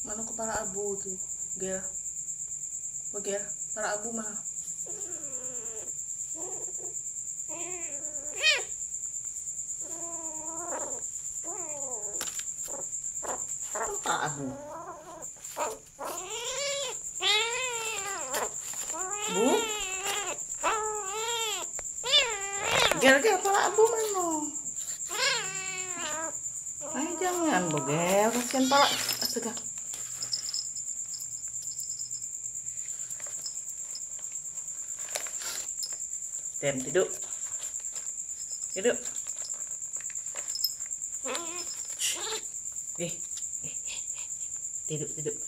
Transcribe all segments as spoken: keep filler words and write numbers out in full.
Mana kepala abu tuh, Gel? Oh, Gel, kepala abu mana? Kepala abu. Bu? Gel, Gel, kepala abu mana? Ayo jangan, Bu Gel, kasihan pala. Astaga. Dem, duduk. Duduk. Eh, eh, eh. Duduk, duduk.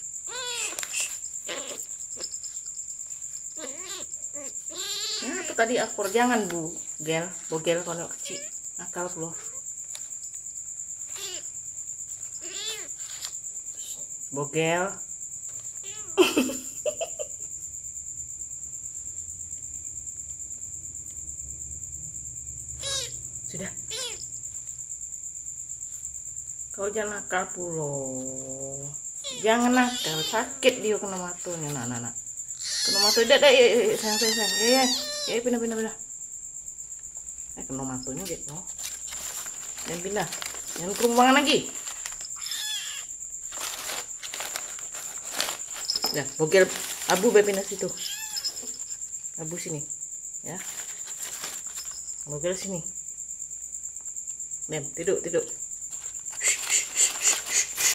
Nah, itu tadi akur. Jangan, Bu Gel. Bu Gel kalau kecil. Nakal loh. Bogel. Sudah. Kau jangan nakal pulo. Jangan nakal, sakit dia kena matunya, nak, nak, nak. Kena matu, dah, dah, ya, sayang, sayang, sayang, ya, ya, ya, pindah, pindah, pindah. Eh, kena matunya dia, no. Dan pindah, jangan kerumbangan lagi. Nah, Bogel abu pindah situ. Abu sini, ya. Bogel sini. Dem, duduk, duduk.